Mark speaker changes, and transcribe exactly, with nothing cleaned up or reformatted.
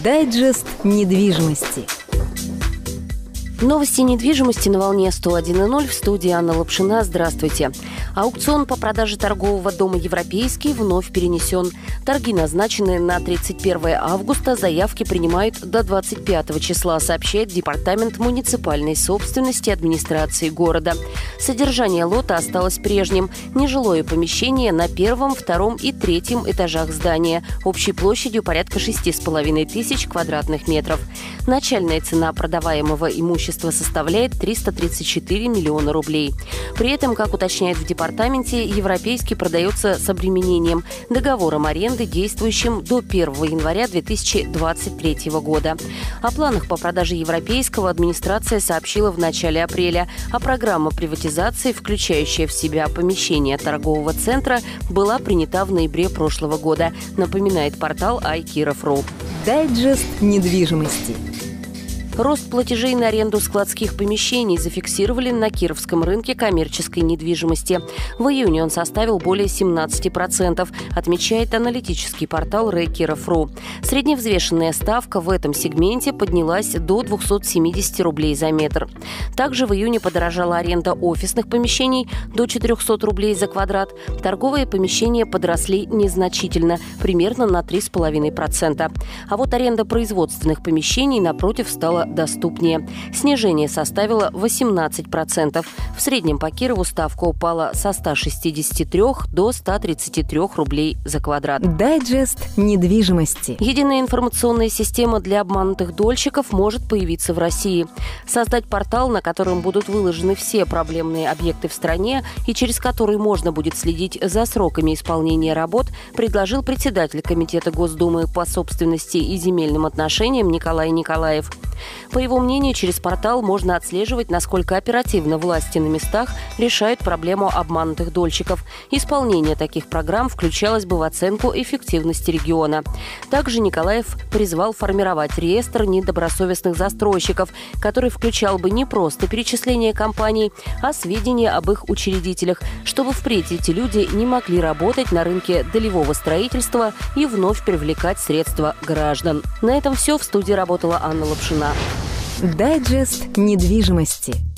Speaker 1: Дайджест недвижимости.
Speaker 2: Новости недвижимости на волне сто один и ноль. В студии Анна Лапшина. Здравствуйте. Аукцион по продаже торгового дома «Европейский» вновь перенесен. Торги назначены на тридцать первое августа. Заявки принимают до двадцать пятого числа, сообщает Департамент муниципальной собственности администрации города. Содержание лота осталось прежним. Нежилое помещение на первом, втором и третьем этажах здания. Общей площадью порядка шести с половиной тысяч квадратных метров. Начальная цена продаваемого имущества составляет триста тридцать четыре миллиона рублей. При этом, как уточняют в департаменте, «Европейский» продается с обременением договором аренды, действующим до первого января две тысячи двадцать третьего года. О планах по продаже «Европейского» администрация сообщила в начале апреля, а программа приватизации, включающая в себя помещение торгового центра, была принята в ноябре прошлого года, напоминает портал айкиров точка ру.
Speaker 1: Дайджест недвижимости.
Speaker 2: Рост платежей на аренду складских помещений зафиксировали на Кировском рынке коммерческой недвижимости. В июне он составил более семнадцати процентов, отмечает аналитический портал айкиров точка ру. Средневзвешенная ставка в этом сегменте поднялась до двухсот семидесяти рублей за метр. Также в июне подорожала аренда офисных помещений до четырехсот рублей за квадрат. Торговые помещения подросли незначительно, примерно на три с половиной процента. А вот аренда производственных помещений, напротив, стала доступнее. Снижение составило восемнадцать процентов. В среднем по Кирову ставка упала со ста шестидесяти трёх до ста тридцати трёх рублей за квадрат.
Speaker 1: Дайджест недвижимости.
Speaker 2: Единая информационная система для обманутых дольщиков может появиться в России. Создать портал, на котором будут выложены все проблемные объекты в стране и через который можно будет следить за сроками исполнения работ, предложил председатель Комитета Госдумы по собственности и земельным отношениям Николай Николаев. По его мнению, через портал можно отслеживать, насколько оперативно власти на местах решают проблему обманутых дольщиков. Исполнение таких программ включалось бы в оценку эффективности региона. Также Николаев призвал формировать реестр недобросовестных застройщиков, который включал бы не просто перечисление компаний, а сведения об их учредителях, чтобы впредь эти люди не могли работать на рынке долевого строительства и вновь привлекать средства граждан. На этом все. В студии работала Анна Лапшина.
Speaker 1: Дайджест недвижимости.